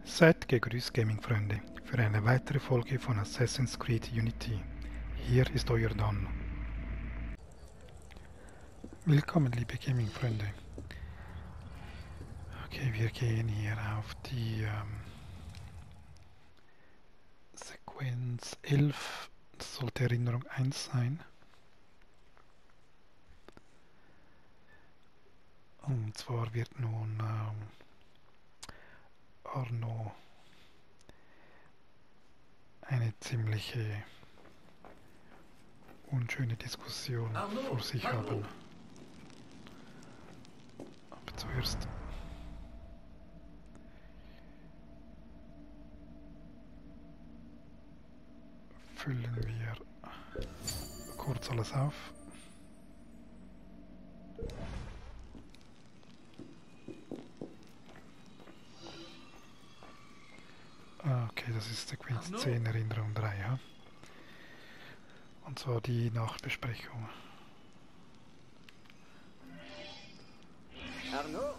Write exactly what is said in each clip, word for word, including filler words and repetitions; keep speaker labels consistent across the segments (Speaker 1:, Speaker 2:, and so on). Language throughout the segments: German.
Speaker 1: Seid gegrüßt, Gaming-Freunde, für eine weitere Folge von Assassin's Creed Unity. Hier ist euer Don. Willkommen, liebe Gaming-Freunde. Okay, wir gehen hier auf die ähm, Sequenz elf. Das sollte Erinnerung eins sein. Und zwar wird nun ähm, Arno eine ziemliche unschöne Diskussion
Speaker 2: Arno,
Speaker 1: vor sich
Speaker 2: hallo.
Speaker 1: haben. Aber zuerst füllen wir kurz alles auf. Okay, das ist Sequenz
Speaker 2: Arno?
Speaker 1: zehn, Erinnerung drei, ja? Und zwar die Nachbesprechung.
Speaker 2: Arno?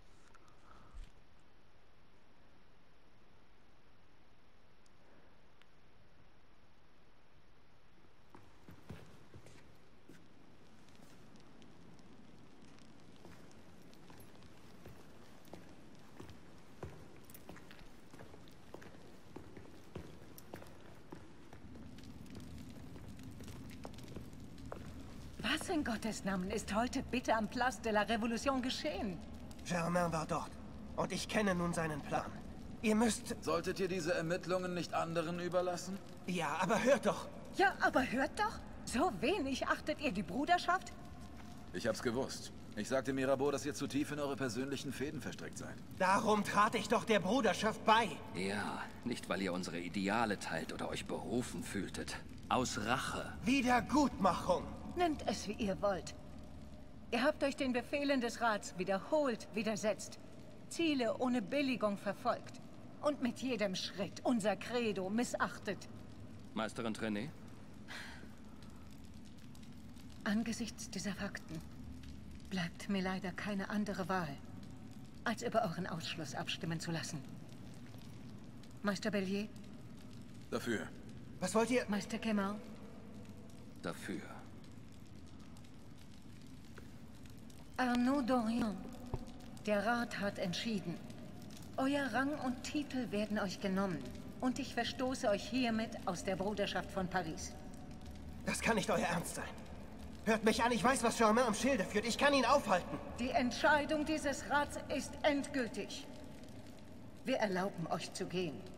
Speaker 3: Was in Gottes Namen ist heute bitte am Place de la Révolution geschehen?
Speaker 4: Germain war dort. Und ich kenne nun seinen Plan. Ihr müsst...
Speaker 2: Solltet ihr diese Ermittlungen nicht anderen überlassen?
Speaker 4: Ja, aber hört doch.
Speaker 3: Ja, aber hört doch! So wenig achtet ihr die Bruderschaft?
Speaker 2: Ich hab's gewusst. Ich sagte Mirabeau, dass ihr zu tief in eure persönlichen Fäden verstrickt seid.
Speaker 4: Darum trat ich doch der Bruderschaft bei.
Speaker 5: Ja, nicht weil ihr unsere Ideale teilt oder euch berufen fühltet. Aus Rache.
Speaker 4: Wiedergutmachung.
Speaker 3: Nennt es, wie ihr wollt. Ihr habt euch den Befehlen des Rats wiederholt widersetzt. Ziele ohne Billigung verfolgt. Und mit jedem Schritt unser Credo missachtet.
Speaker 5: Meisterin Trenet?
Speaker 3: Angesichts dieser Fakten bleibt mir leider keine andere Wahl, als über euren Ausschluss abstimmen zu lassen. Meister Bellier?
Speaker 2: Dafür.
Speaker 4: Was wollt ihr...
Speaker 3: Meister Kemal?
Speaker 5: Dafür.
Speaker 3: Arnaud Dorian, der Rat hat entschieden. Euer Rang und Titel werden euch genommen. Und ich verstoße euch hiermit aus der Bruderschaft von Paris.
Speaker 4: Das kann nicht euer Ernst sein. Hört mich an, ich weiß, was Germain am Schilde führt. Ich kann ihn aufhalten.
Speaker 3: Die Entscheidung dieses Rats ist endgültig. Wir erlauben euch zu gehen.